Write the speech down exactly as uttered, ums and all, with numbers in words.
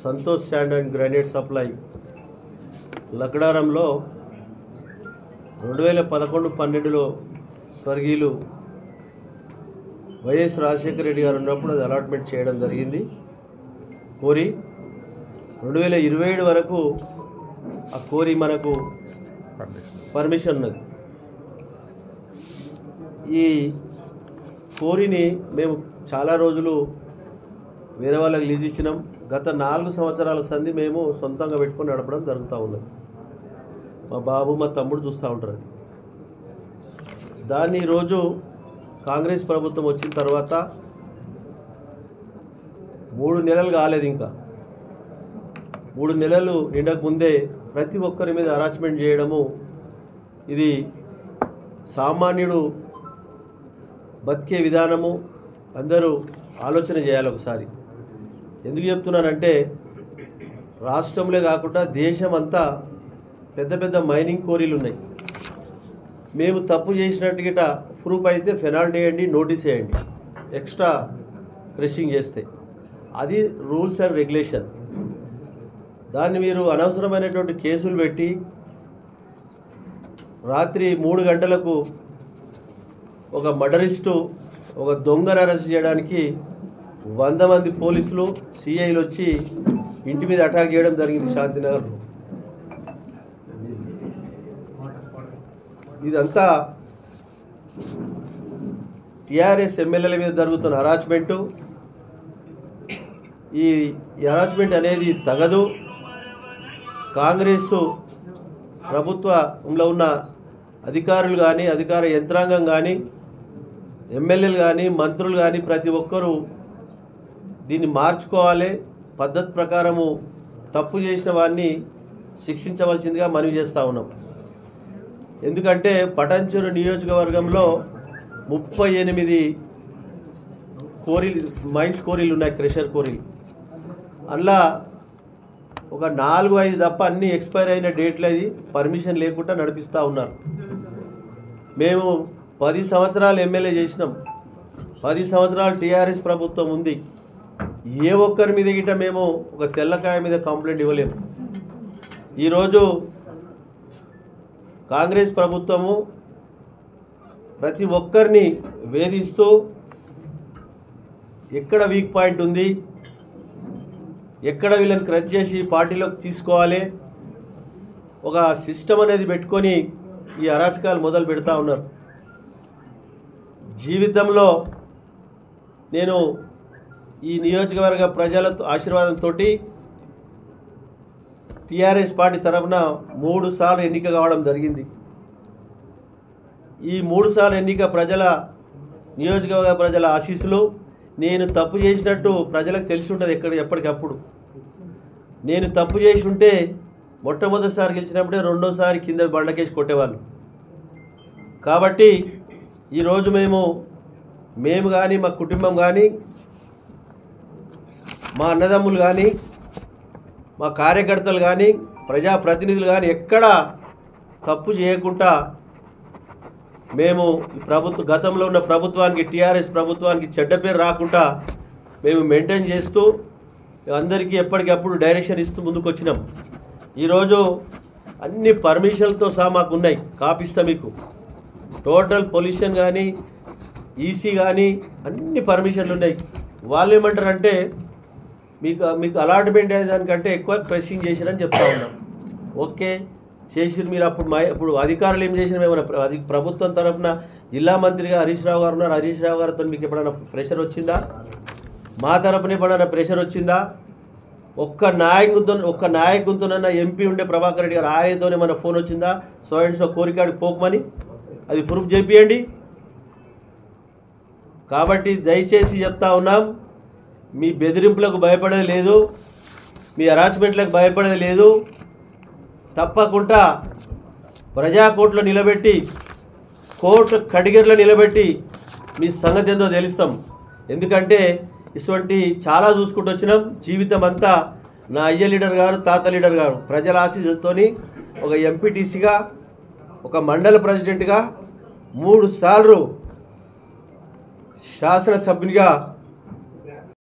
Santosh sand and granite supply లక్డారంలో రెండు వేల పదకొండు పన్నెండులో స్వర్గీయులు వైఎస్ రాజశేఖర రెడ్డి గారు ఉన్నప్పుడు అది అలాట్మెంట్ చేయడం జరిగింది. కోరి రెండు వేల ఇరవై ఏడు వరకు ఆ కోరి మనకు పర్మిషన్ ఉన్నది. ఈ కోరిని మేము చాలా రోజులు వేరే వాళ్ళకి లీజ్ ఇచ్చినాం. గత నాలుగు సంవత్సరాల సంధి మేము సొంతంగా పెట్టుకొని నడపడం జరుగుతూ ఉన్నది. మా బాబు మా తమ్ముడు చూస్తూ ఉంటారు. దాన్ని ఈరోజు కాంగ్రెస్ ప్రభుత్వం వచ్చిన తర్వాత మూడు నెలలు కాలేదు, ఇంకా మూడు నెలలు నిండక ముందే ప్రతి ఒక్కరి మీద హరాస్మెంట్ చేయడము, ఇది సామాన్యుడు బతికే విధానము అందరూ ఆలోచన చేయాలి ఒకసారి. ఎందుకు చెప్తున్నానంటే రాష్ట్రంలో కాకుండా దేశం అంతా పెద్ద పెద్ద మైనింగ్ కోరీలు ఉన్నాయి. మేము తప్పు చేసినట్టుగా ప్రూఫ్ అయితే ఫెనాల్టీ వేయండి, నోటీస్ వేయండి, ఎక్స్ట్రా క్రషింగ్ చేస్తే. అది రూల్స్ అండ్ రెగ్యులేషన్. దాన్ని మీరు అనవసరమైనటువంటి కేసులు పెట్టి రాత్రి మూడు గంటలకు ఒక మర్డరిస్టు ఒక దొంగను అరెస్ట్ చేయడానికి వంద మంది పోలీసులు సిఐలు వచ్చి ఇంటి మీద అటాక్ చేయడం జరిగింది శాంతినగర్లో. ఇదంతా టీఆర్ఎస్ ఎమ్మెల్యేల మీద జరుగుతున్న హరాస్మెంటు. ఈ హరాస్మెంట్ అనేది తగదు. కాంగ్రెస్ ప్రభుత్వంలో ఉన్న అధికారులు కానీ అధికార యంత్రాంగం కానీ ఎమ్మెల్యేలు కానీ మంత్రులు కానీ ప్రతి ఒక్కరూ దీన్ని మార్చుకోవాలి. పద్ధతి ప్రకారము తప్పు చేసిన వారిని శిక్షించవలసిందిగా మనవి చేస్తూ ఉన్నాం. ఎందుకంటే పటాన్చెరు నియోజకవర్గంలో ముప్పై ఎనిమిది కోరీలు మైన్స్ కోరీలు ఉన్నాయి, క్రెషర్ కోరీలు. అందులో ఒక నాలుగు ఐదు తప్ప అన్నీ ఎక్స్పైర్ అయిన డేట్లు అది పర్మిషన్ లేకుండా నడిపిస్తూ ఉన్నారు. మేము పది సంవత్సరాలు ఎమ్మెల్యే చేసినాం, పది సంవత్సరాలు టీఆర్ఎస్ ప్రభుత్వం ఉంది. ఏ ఒక్కరి మీద గిట్ట మేము ఒక తెల్లకాయ మీద కంప్లైంట్ ఇవ్వలేము. ఈరోజు కాంగ్రెస్ ప్రభుత్వము ప్రతి ఒక్కరిని వేధిస్తూ ఎక్కడ వీక్ పాయింట్ ఉంది, ఎక్కడ వీళ్ళని క్రష్ చేసి పార్టీలోకి తీసుకోవాలి, ఒక సిస్టమ్ అనేది పెట్టుకొని ఈ అరాచకాలు మొదలు పెడతా ఉన్నారు. జీవితంలో నేను ఈ నియోజకవర్గ ప్రజల ఆశీర్వాదంతో టీఆర్ఎస్ పార్టీ తరఫున మూడు సార్లు ఎన్నిక కావడం జరిగింది. ఈ మూడు సార్లు ఎన్నిక ప్రజల నియోజకవర్గ ప్రజల ఆశీస్సులు. నేను తప్పు చేసినట్టు ప్రజలకు తెలిసి ఉంటుంది ఎక్కడ ఎప్పటికప్పుడు. నేను తప్పు చేసి ఉంటే మొట్టమొదటిసారి గెలిచినప్పుడే రెండోసారి కింద బండకేసి కొట్టేవాళ్ళు. కాబట్టి ఈరోజు మేము మేము కానీ మా కుటుంబం కానీ మా అన్నదమ్ములు కానీ మా కార్యకర్తలు కానీ ప్రజాప్రతినిధులు కానీ ఎక్కడ తప్పు చేయకుండా మేము ప్రభుత్వ గతంలో ఉన్న ప్రభుత్వానికి టీఆర్ఎస్ ప్రభుత్వానికి చెడ్డ పేరు రాకుండా మేము మెయింటైన్ చేస్తూ అందరికీ ఎప్పటికప్పుడు డైరెక్షన్ ఇస్తూ ముందుకు వచ్చినాం. ఈరోజు అన్ని పర్మిషన్లతో సహా మాకు ఉన్నాయి, కాపిస్తా మీకు. టోటల్ పొల్యూషన్ కానీ ఈసీ కానీ అన్ని పర్మిషన్లు ఉన్నాయి. వాళ్ళు ఏమంటారంటే మీకు మీకు అలాట్మెంట్ అయ్యేదానికంటే ఎక్కువ క్రషింగ్ చేసిరని చెప్తా ఉన్నాం. ఓకే చేసిరు మీరు. అప్పుడు మా ఇప్పుడు అధికారులు ఏం చేసినా ఏమైనా అది ప్రభుత్వం తరఫున జిల్లా మంత్రిగా హరీష్ రావు గారు ఉన్నారు. హరీష్ రావు గారితో మీకు ఎప్పుడైనా ప్రెషర్ వచ్చిందా? మా తరఫున ఎప్పుడైనా ప్రెషర్ వచ్చిందా? ఒక్క నాయకుతో ఒక్క నాయకుతోనన్నా ఎంపీ ఉండే ప్రభాకర్ రెడ్డి గారు ఆయనతోనే మన ఫోన్ వచ్చిందా? సో అండ్ సో కోరికాడికి పోకమని అది ప్రూఫ్ చేపియండి. కాబట్టి దయచేసి చెప్తా ఉన్నాం, మీ బెదిరింపులకు భయపడేది లేదు, మీ హరాస్మెంట్లకు భయపడేది లేదు. తప్పకుండా ప్రజాకోర్టులో నిలబెట్టి కోర్టు కడిగిరిలో నిలబెట్టి మీ సంగతి ఏందో తెలుస్తాం. ఎందుకంటే ఇటువంటి చాలా చూసుకుంటూ వచ్చినాం. జీవితం అంతా నా అయ్య లీడర్ గారు తాత లీడర్ గారు ప్రజల ఆశీస్సులతో ఒక ఎంపీటీసీగా ఒక మండల ప్రెసిడెంట్గా మూడు సార్లు శాసనసభ్యునిగా